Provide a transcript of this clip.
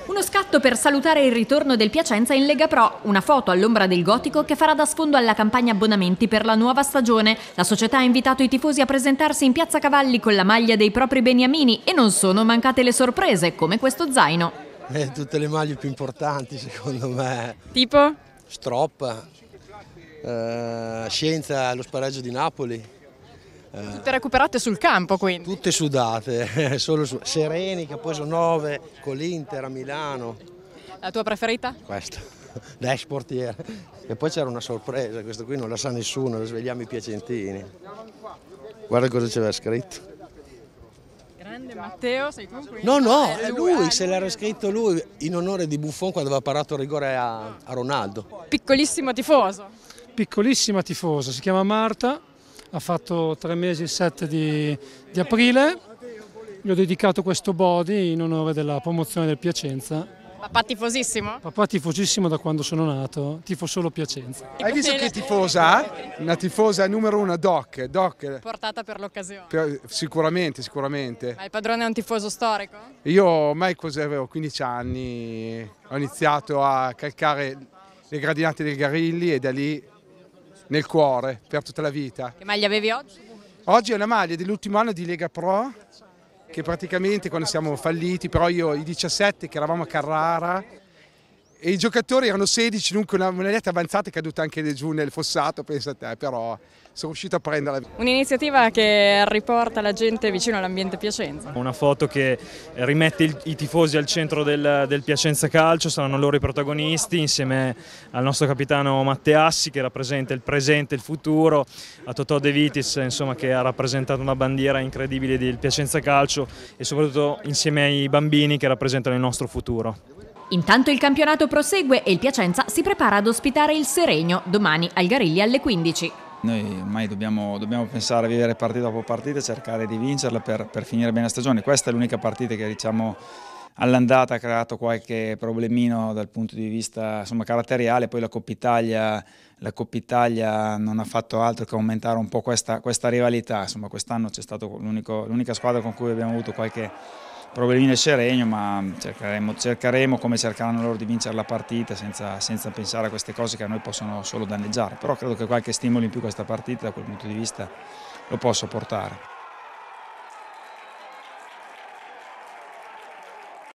Uno scatto per salutare il ritorno del Piacenza in Lega Pro, una foto all'ombra del Gotico che farà da sfondo alla campagna abbonamenti per la nuova stagione. La società ha invitato i tifosi a presentarsi in Piazza Cavalli con la maglia dei propri beniamini e non sono mancate le sorprese, come questo zaino. Tutte le maglie più importanti secondo me. Tipo? Stroppa, Scienza allo spareggio di Napoli. Tutte recuperate sul campo quindi? Tutte sudate, solo Sereni che ha preso 9 con l'Inter a Milano. La tua preferita? Questa, Dash portiere. E poi c'era una sorpresa, questo qui non la sa nessuno, lo svegliamo i piacentini. Guarda cosa c'era scritto. Grande Matteo, sei tu? No, è lui, se l'era scritto lui in onore di Buffon quando aveva parato il rigore a Ronaldo. Piccolissimo tifoso. Piccolissima tifosa, si chiama Marta. Ha fatto 3 mesi il 7 di aprile, gli ho dedicato questo body in onore della promozione del Piacenza. Papà tifosissimo? Papà tifosissimo da quando sono nato, tifo solo Piacenza. Hai visto che tifosa? Una tifosa numero 1, Doc. Portata per l'occasione? Sicuramente. Ma il padrone è un tifoso storico? Io ormai avevo 15 anni, ho iniziato a calcare le gradinate del Garilli e da lì nel cuore per tutta la vita. Che maglia avevi oggi? Oggi è una maglia dell'ultimo anno di Lega Pro, che praticamente quando siamo falliti, però io i 17 che eravamo a Carrara e i giocatori erano 16, dunque una maglietta avanzata è caduta anche giù nel fossato, pensa a te, però sono riuscito a prenderla. Un'iniziativa che riporta la gente vicino all'ambiente Piacenza. Una foto che rimette i tifosi al centro del Piacenza Calcio, saranno loro i protagonisti insieme al nostro capitano Matteassi che rappresenta il presente e il futuro, a Totò De Vitis insomma, che ha rappresentato una bandiera incredibile del Piacenza Calcio e soprattutto insieme ai bambini che rappresentano il nostro futuro. Intanto il campionato prosegue e il Piacenza si prepara ad ospitare il Seregno domani al Garilli alle 15. Noi ormai dobbiamo pensare a vivere partita dopo partita e cercare di vincerla per finire bene la stagione. Questa è l'unica partita che diciamo all'andata ha creato qualche problemino dal punto di vista insomma, caratteriale, poi la Coppa Italia non ha fatto altro che aumentare un po' questa rivalità. Insomma, quest'anno c'è stata l'unica squadra con cui abbiamo avuto qualche problemino il Seregno, ma cercheremo come cercheranno loro di vincere la partita senza pensare a queste cose che a noi possono solo danneggiare, però credo che qualche stimolo in più questa partita da quel punto di vista lo posso portare.